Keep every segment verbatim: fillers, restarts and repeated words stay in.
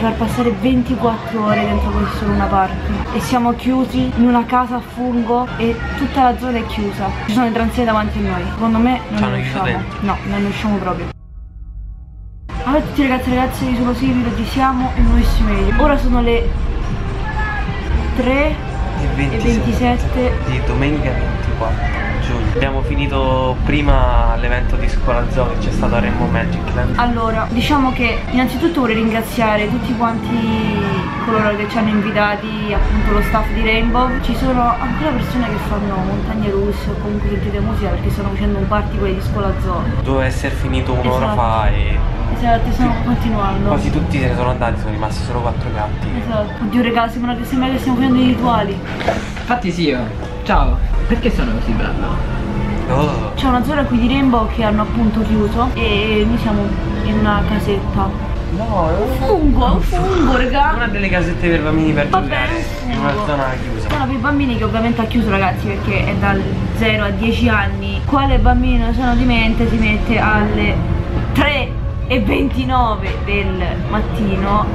far passare ventiquattro ore dentro questo Luna Park e siamo chiusi in una casa a fungo e tutta la zona è chiusa. Ci sono i transeni davanti a noi. Secondo me non ne usciamo. No, non ne usciamo proprio. Allora a tutti ragazzi e ragazze di Solo Simile, ci siamo in nuovissimi video. Ora sono le tre e ventisette di domenica ventiquattro giugno. Abbiamo finito prima l'evento di Scuola Zoo che c'è stato a Rainbow Magic Land. Allora, diciamo che innanzitutto vorrei ringraziare tutti quanti coloro che ci hanno invitati, appunto lo staff di Rainbow. Ci sono ancora persone che fanno montagne russe o comunque sentite musica perché stanno facendo un party quelli di Scuola Zoo. Doveva essere finito un'ora Esatto. fa e... Esatto, stiamo continuando. Quasi tutti se ne sono andati, sono rimasti solo quattro gatti. Esatto. Oddio raga, sembra che, sembra che stiamo facendo i rituali. Infatti sì, io. Ciao. Perché sono così bravo? Oh. C'è una zona qui di Rainbow che hanno appunto chiuso e noi siamo in una casetta. No, è un fungo, un fungo raga. Una delle casette per bambini per Vabbè, giocare in una zona chiusa. Zona per bambini che ovviamente ha chiuso ragazzi perché è dal zero a dieci anni. Quale bambino sano di mente si mette alle tre e ventinove del mattino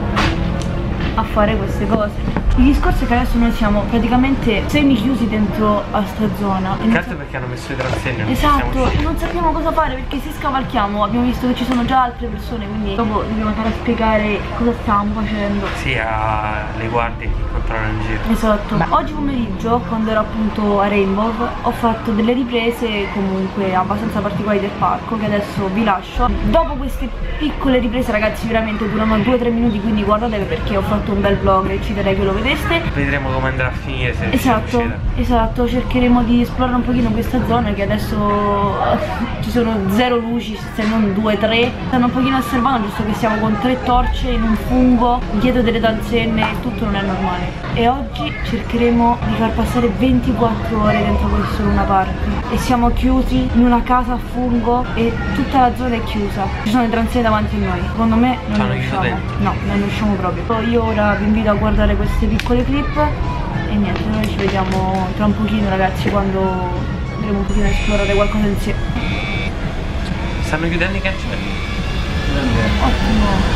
a fare queste cose? Il discorso è che adesso noi siamo praticamente semi chiusi dentro a sta zona. Certo perché hanno messo i transeni. Esatto, e non sappiamo cosa fare perché se scavalchiamo abbiamo visto che ci sono già altre persone, quindi dopo dobbiamo andare a spiegare cosa stiamo facendo. Sì, alle guardie che controllano in giro. Esatto. Ma oggi pomeriggio, quando ero appunto a Rainbow, ho fatto delle riprese comunque abbastanza particolari del parco che adesso vi lascio. Dopo queste piccole riprese ragazzi veramente durano due o tre minuti, quindi guardate perché ho fatto un bel vlog e ci darei che lo vedete. Vedremo come andrà a finire se esatto, esatto, cercheremo di esplorare un pochino questa zona che adesso ci sono zero luci, se non due, tre. Stanno un pochino osservando giusto che siamo con tre torce in un fungo, dietro delle danzenne e tutto non è normale. E oggi cercheremo di far passare ventiquattro ore dentro questo Luna Park e siamo chiusi in una casa a fungo e tutta la zona è chiusa. Ci sono i transeni davanti a noi. Secondo me non ne usciamo. No, non ne usciamo proprio. Io ora vi invito a guardare queste piccole clip e niente, noi ci vediamo tra un pochino ragazzi quando andremo un pochino a esplorare qualcosa insieme. Stanno chiudendo i cancelli. Ottimo.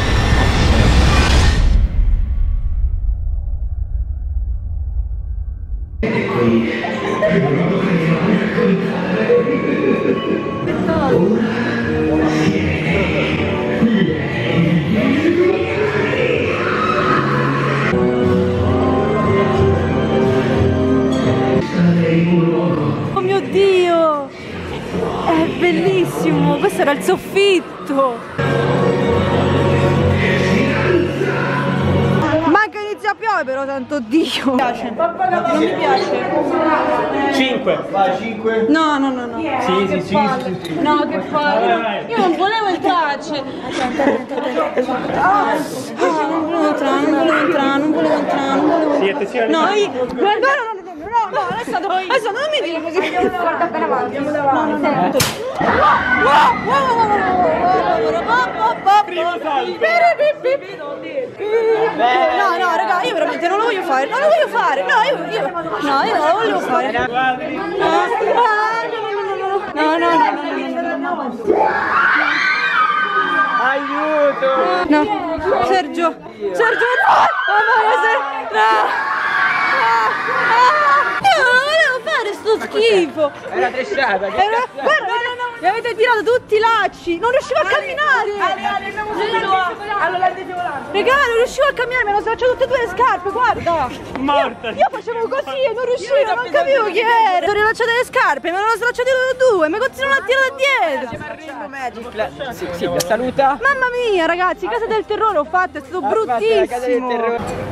Oh mio Dio! È bellissimo! Questo era il soffitto! Manca inizia a piovere però, santo Dio! Mi piace! Non mi piace! cinque! Vai, cinque! No, no, no, no! Sì, sì, sì, sì, sì! No, che palle! Io non volevo entrarci! Ah, non volevo entrare, non volevo entrare, non volevo entrare, non volevo entrare! No, io... Guarda, no, no, no, no, adesso, adesso non mi dico così! Guarda appena avanti! Andiamo davanti! No, no, no! Primo salto! No, no, raga, io veramente non lo voglio fare, non lo voglio fare, no, io, io, no, io non lo voglio fare. No, no, no, no, no, no. Aiuto! No, Sergio, Sergio, no, no, no. Io non volevo fare sto schifo. Era tresciata, che Era, guarda, mi avete tirato tutti i lacci, non riuscivo a camminare. Allora, regà, non riuscivo a camminare, mi hanno stracciato tutte e due le scarpe, guarda. Morta! Io, io facevo così e non riuscivo, non capivo chi era. Sono rilacciate le scarpe, mi hanno stracciate loro due, mi continuano a tirare dietro. Sì, sì, la saluta. Mamma mia, ragazzi, casa del terrore ho fatto, è stato bruttissimo.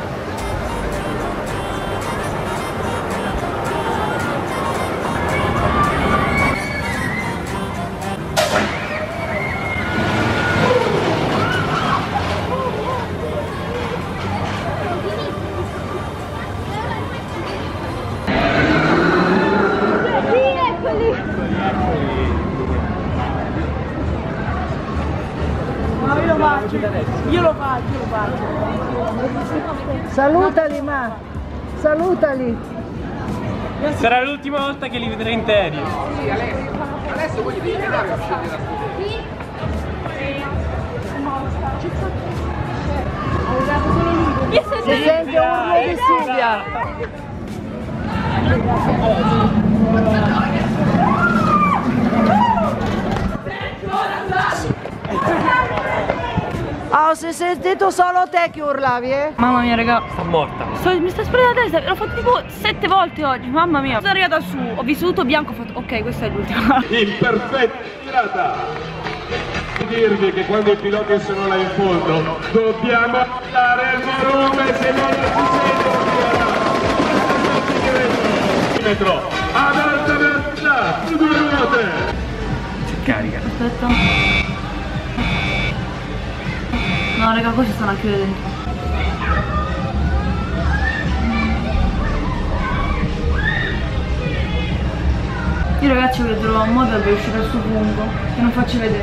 Io lo faccio, io lo faccio. Salutali, ma salutali. Sarà l'ultima volta che li vedrò interi. Sì, adesso voglio dire che raga. Ah, se sei sentito solo te che urlavi, eh? Mamma mia, raga. Sta morta. Sto, mi sta esplodendo la testa. L'ho fatto tipo sette volte oggi. Mamma mia. Sono arrivata su. Ho visto tutto bianco. Ho fatto. Ok, questa è l'ultima. In perfetta tirata. Dirvi che quando i piloti sono là in fondo dobbiamo dare il volume, se non ci sento. Ad alta velocità, su due ruote. Si carica. Aspetta. No, raga, questi stanno a chiudere dentro. Io ragazzi voglio trovare un modo per uscire dal suo fungo che non faccio vedere.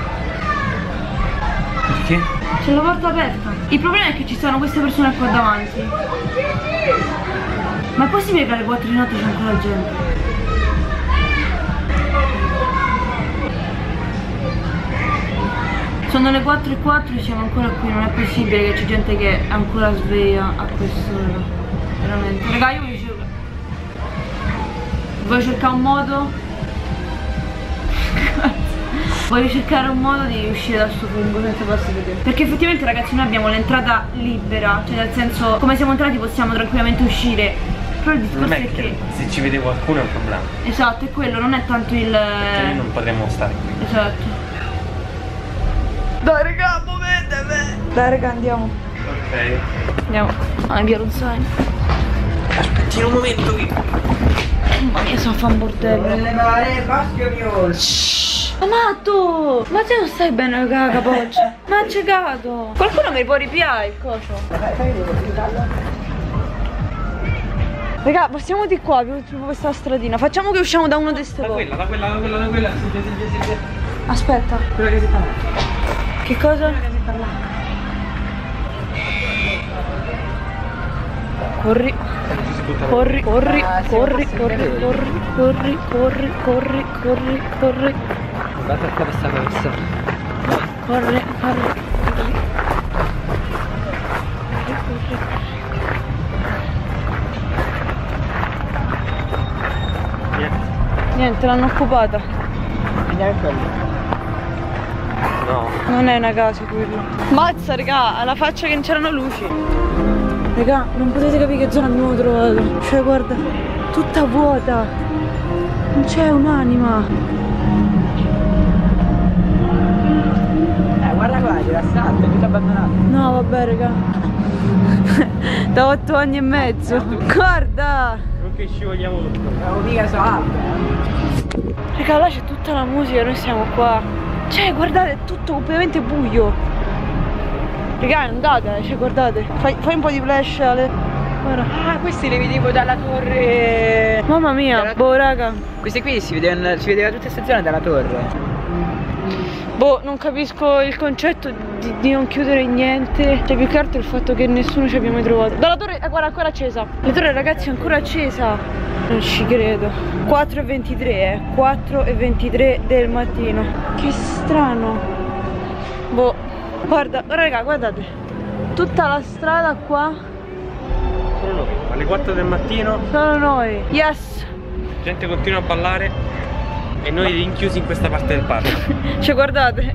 Perché? C'è la porta aperta. Il problema è che ci sono queste persone qua davanti. Ma è possibile che alle quattro di notte c'è ancora gente? Sono le quattro e quattro e siamo ancora qui, non è possibile che c'è gente che è ancora sveglia a quest'ora. Veramente. Raga, io voglio cercare. Voglio cercare un modo. Voglio cercare un modo di uscire dal suo fungo senza farsi vedere. Perché effettivamente ragazzi noi abbiamo l'entrata libera, cioè nel senso come siamo entrati possiamo tranquillamente uscire. Però il discorso Non è è che che. se ci vede qualcuno è un problema. Esatto, è quello, non è tanto il. Perché noi non potremmo stare qui. Esatto. Dai raga, muovetemi! Dai raga, andiamo. Ok. Andiamo. Ah, via Ronzani. Aspetti un momento qui. Mamma mia, sono a fare un bordello. Ma matto! Ma te non stai bene, raga, capoccia? Ma ha ciecato! Qualcuno mi può ripiare il coso? Raga, passiamo di qua, più questa stradina. Facciamo che usciamo da uno di queste Da cose. quella, da quella, da quella, da quella. Silvia, Silvia, Silvia. Aspetta. Quella che si fa. Che cosa? Corri. Corri, corri, corri, corri, corri, corri, corri, corri, corri, corri. Guarda qua questa corsa. Corri, corri, corri. Corri, corri. Niente, l'hanno occupata. Andiamo quello. No. Non è una casa quello. Mazza raga, alla faccia che non c'erano luci. Raga, non potete capire che zona abbiamo trovato. Cioè guarda, tutta vuota. Non c'è un'anima. Eh, guarda qua, c'è la strada, è tutto abbandonato. No vabbè raga. Da otto anni e mezzo. Guarda. Non che scivoliamo tutto. Non mica so altro. Raga, là c'è tutta la musica, noi siamo qua. Cioè guardate, è tutto completamente buio. Raga, andate, cioè guardate. Fai, fai un po' di flash Ale. Guarda. Ah, questi li vedevo dalla torre. Mamma mia, Dalla... boh raga. Questi qui si vedevano, si vedeva tutta questa zona dalla torre. Boh, non capisco il concetto di, di non chiudere niente. Cioè più che altro il fatto che nessuno ci abbia mai trovato. Dalla torre, eh, guarda, ancora accesa. La torre ragazzi è ancora accesa. Non ci credo. Quattro e ventitré, eh. Quattro e ventitré del mattino. Che strano. Boh. Guarda, raga, guardate. Tutta la strada qua. Solo noi. Alle quattro del mattino. Sono noi. Yes. La gente continua a ballare. E noi rinchiusi in questa parte del parco. Cioè guardate.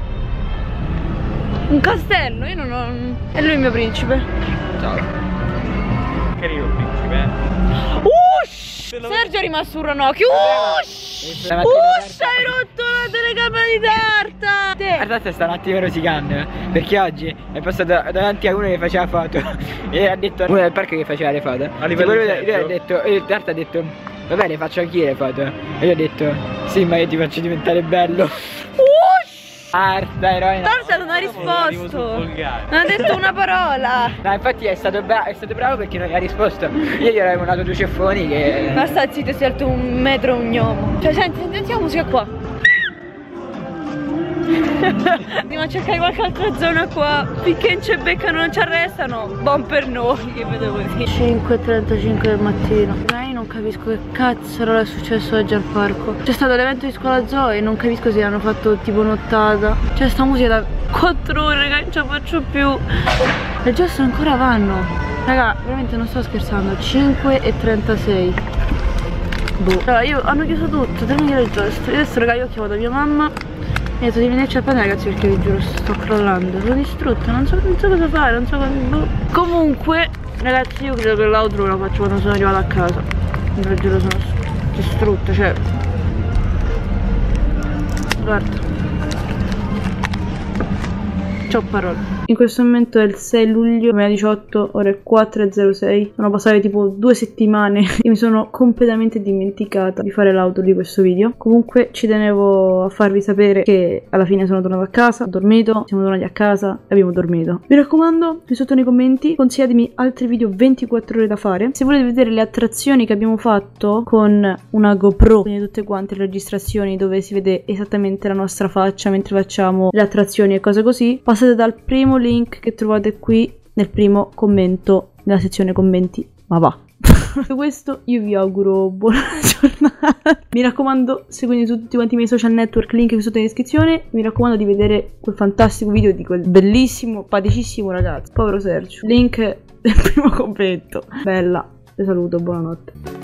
Un castello, io non ho. È lui il mio principe. Ciao. Carino il principe, eh. Ush! Sergio è rimasto un ranocchio. Ush! Ush! Hai rotto la telecamera di carta! Te. Guardate, sta un attimo rosicando. Perché oggi è passato davanti a uno che faceva foto. E ha detto uno del parco che faceva le foto. A livello lui, di lui ha detto, e Tarta ha detto, va bene, faccio anch'io le foto. E io ho detto, sì, ma io ti faccio diventare bello. Ush! Tarta, eroina. Tarta non ha risposto. Non ha detto una parola. No, infatti è stato, bra è stato bravo perché non gli ha risposto. Io gli avevo dato due ceffoni che... Ma sta zitto, si è alto un metro un gnomo. Cioè senti, sentiamo musica qua. Andiamo a cercare qualche altra zona qua. Finché non ci beccano, non ci arrestano. Buon per noi, che vedo così. cinque e trentacinque del mattino. Ma io non capisco che cazzo era successo oggi al parco. C'è stato l'evento di scuola zoo e non capisco se hanno fatto tipo nottata. C'è sta musica da quattro ore che non ce la faccio più. Le giostre ancora vanno. Raga, veramente non sto scherzando. Cinque e trentasei. Boh. Allora, io hanno chiuso tutto, termine il gesto. Io adesso, raga, io ho chiamato mia mamma. Mi ha detto di venirci a prendere, ragazzi, perché vi giuro sto crollando. Sono distrutta, non so, non so cosa fare, non so cosa. Boh. Comunque, ragazzi, io credo che l'outro lo faccio quando sono arrivata a casa. Vi giuro, sono distrutta, cioè. Guarda. C'ho parole. In questo momento è il sei luglio duemiladiciotto, ore quattro e zero sei. Sono passate tipo due settimane e mi sono completamente dimenticata di fare l'auto di questo video. Comunque ci tenevo a farvi sapere che alla fine sono tornata a casa, ho dormito, siamo tornati a casa e abbiamo dormito. Mi raccomando, qui sotto nei commenti consigliatemi altri video ventiquattro ore da fare. Se volete vedere le attrazioni che abbiamo fatto con una GoPro, quindi tutte quante le registrazioni dove si vede esattamente la nostra faccia mentre facciamo le attrazioni e cose così, passate dal primo link che trovate qui nel primo commento nella sezione commenti. Ma va. Detto questo, io vi auguro buona giornata. Mi raccomando, seguite su tutti quanti i miei social network, link qui sotto in descrizione. Mi raccomando di vedere quel fantastico video di quel bellissimo, paticissimo ragazzo, povero Sergio. Link nel primo commento. Bella, vi saluto, buonanotte.